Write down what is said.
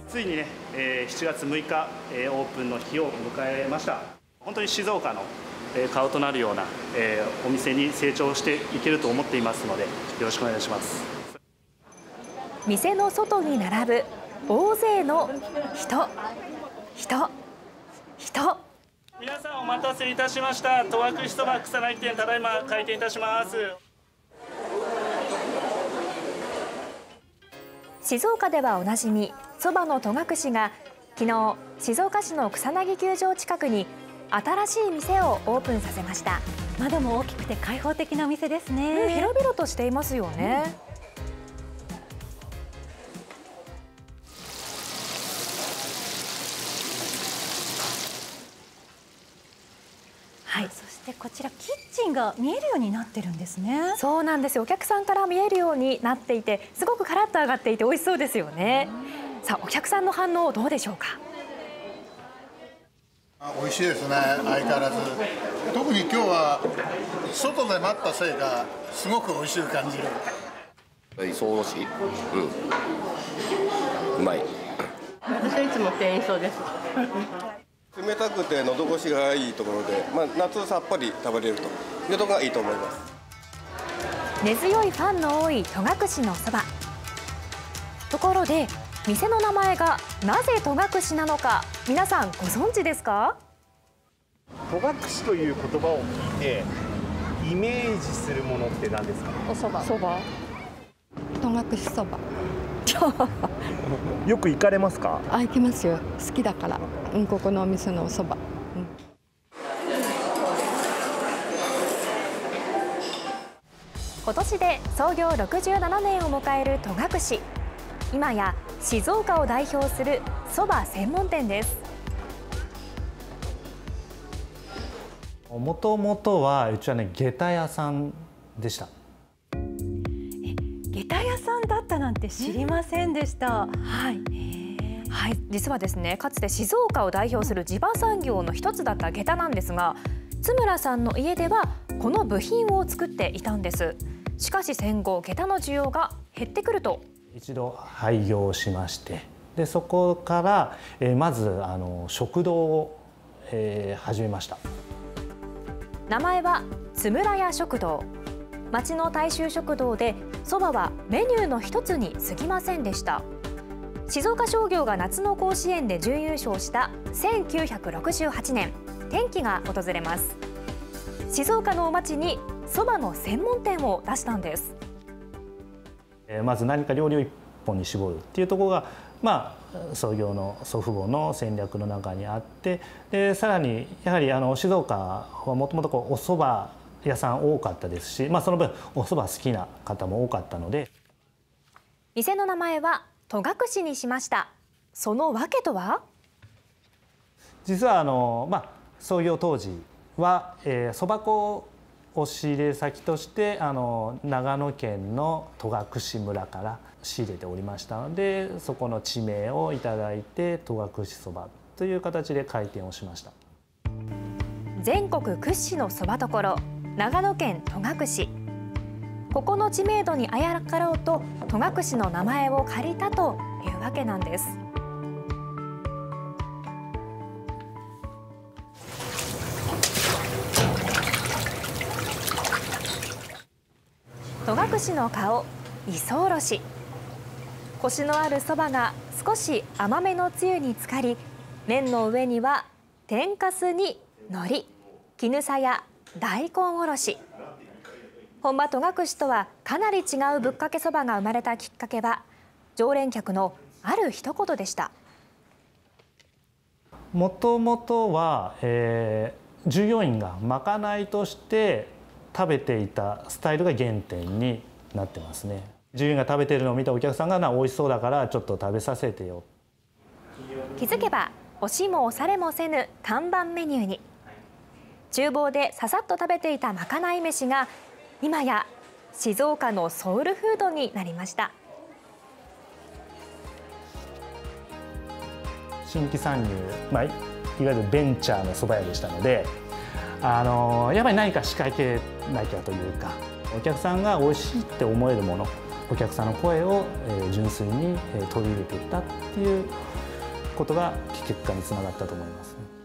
ついにね、7月6日、オープンの日を迎えました。本当に静岡の顔となるようなお店に成長していけると思っていますので、よろしくお願いします。 店の外に並ぶ大勢の人。 皆さんお待たせいたしました。戸隠そば草薙店、ただいま開店いたします。 静岡ではおなじみそばの戸隠が昨日静岡市の草薙球場近くに新しい店をオープンさせました。 窓も大きくて開放的なお店ですね。 広々としていますよね。 はい、そしてこちらキッチンが見えるようになってるんですね。 そうなんですよ。お客さんから見えるようになっていて、すごくカラッと揚がっていて美味しそうですよね。さあ、お客さんの反応どうでしょうか。 美味しいですね、相変わらず。特に今日は外で待ったせいかすごく美味しい感じる。 磯しい、うまい。 私はいつも店員そうです。 冷たくて喉越しがいいところで、夏さっぱり食べれるというのがいいと思います。 根強いファンの多い戸隠のそば。ところで店の名前がなぜ戸隠なのか、皆さんご存知ですか？ 戸隠という言葉を聞いてイメージするものって何ですか？ おそば。そば。戸隠そば。 よく行かれますか？ 行きますよ。好きだから。ここのお店のおそば。 今年で創業67年を迎える戸隠。今や静岡を代表するそば専門店です。 もともとはうちはね、下駄屋さんでした。 下駄屋さんだったなんて知りませんでした。 はい、実はですね、かつて静岡を代表する地場産業の一つだった下駄なんですが、津村さんの家ではこの部品を作っていたんです。しかし戦後、下駄の需要が減ってくると一度廃業しまして、でそこから、まず食堂を、始めました。 名前は津村屋食堂。町の大衆食堂でそばはメニューの一つに過ぎませんでした。静岡商業が夏の甲子園で準優勝した1968年、転機が訪れます。静岡の町にそばの専門店を出したんです。 まず何か料理を一本に絞るっていうところが、創業の祖父母の戦略の中にあって、でさらにやはり静岡はもともとお蕎麦屋さん多かったですし、その分お蕎麦好きな方も多かったので、 店の名前は戸隠にしました。その訳とは？ 実は創業当時は蕎麦粉を仕入れ先として長野県の戸隠村から仕入れておりましたので、そこの地名をいただいて戸隠そばという形で開店をしました。 全国屈指のそばどころ、長野県戸隠。ここの知名度にあやかろうと戸隠の名前を借りたというわけなんです。戸隠の顔、磯おろし。コシのあるそばが少し甘めのつゆに浸かり、麺の上には天かすに海苔、絹さや大根おろし。本場戸隠とはかなり違うぶっかけそばが生まれたきっかけは、常連客のある一言でした。 もともとは、従業員がまかないとして食べていたスタイルが原点になってますね。従業員が食べているのを見たお客さんが美味しそうだからちょっと食べさせてよ。 気づけば押しも押されもせぬ看板メニューに。厨房でささっと食べていたまかない飯が今や静岡のソウルフードになりました。 新規参入、いわゆるベンチャーのそば屋でしたので、やっぱり何か仕掛けなきゃというか、お客さんが美味しいって思えるものっお客さんの声を純粋に取り入れていったっていうことが結果につながったと思いますね。